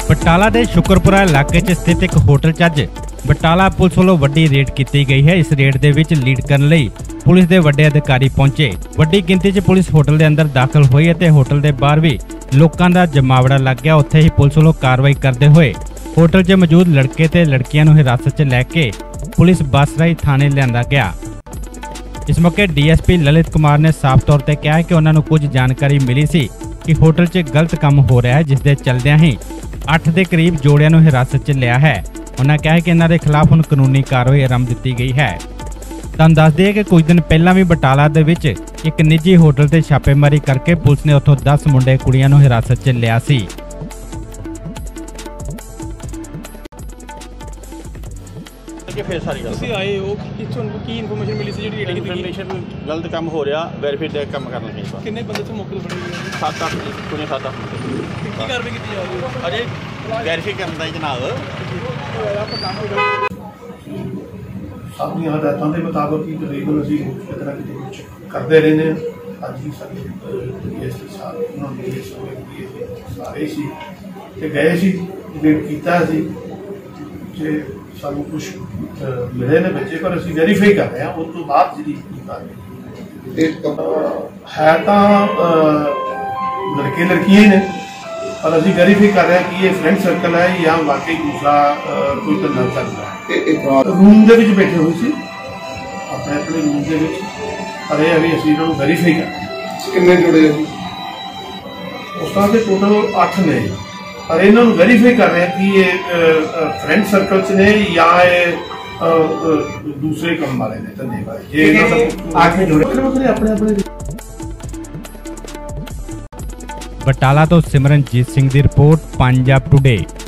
बटाला के शुक्रपुरा इलाके च स्थित एक होटल च अज बटाला पुलिस वालों वड्डी रेड की गई है। इस रेड दे विच लीड करने लई पुलिस के वड्डे अधिकारी पहुंचे। वड्डी गिनती च पुलिस होटल के अंदर दाखिल हुई है। होटल के बाहर भी लोगों का जमावड़ा लग गया। उत्थे ही पुलिस वालों कार्रवाई करते हुए होटल च मौजूद लड़के ते लड़कियां नूं हिरासत च लैके पुलिस बस राही थाने लिआंदा गया। इस मौके DSP ललित कुमार ने साफ तौर पर कहा कि उन्होंने कुछ जानकारी मिली सी कि होटल च गलत काम हो रहा है, जिसके चलदियां ही 8 के करीब जोड़ियां नूं हिरासत च लिया है। उन्होंने कहा कि इन्हां दे खिलाफ हुण कानूनी कार्रवाई आरंभ दी गई है। तुहानूं दस दईए कि कुछ दिन पहला भी बटाला दे विच एक निजी होटल ते छापेमारी करके पुलिस ने उत्थों 10 मुंडे कुड़ियां नूं हिरासत च लिया सी। गलत काम हो रहा वेरीफाई दे काम करना चाहिए। कितने बंदे से मौके पर फड़े गए? 7-8 कुछ 7-8 की कार्रवाई की जा रही है? अरे वेरीफाई करना जनाब अपनी हदायतों के मुताबिक ही तकरीबन अभी कितना कि करते रहने अज ही DSP साहब सारे सी गए सी रेड किया सानू कुछ मिले ने बच्चे पर असं वेरीफाई कर रहे हैं। उस तो बाद जी है तो लड़के लड़कियां ने पर अभी वेरीफाई कर रहे हैं कि ये फ्रेंड सर्कल है या वाकई दूसरा कोई धंधा चल रहा है। रूम के बैठे हुए सी अपने अपने रूम के पर यह अभी असं इन्होंने वेरीफाई कर रहे हैं। कितने जुड़े उस तरह के टोटल 8 ने पर इन्होंने वेरीफाई कर रहे हैं कि ये फ्रेंड सर्कल च ने या दूसरे काम वाले ने धंधे वाले ये 8 में जुड़े अपने अपने। बटाला तो सिमरनजीत सिंह की रिपोर्ट पंजाब टुडे।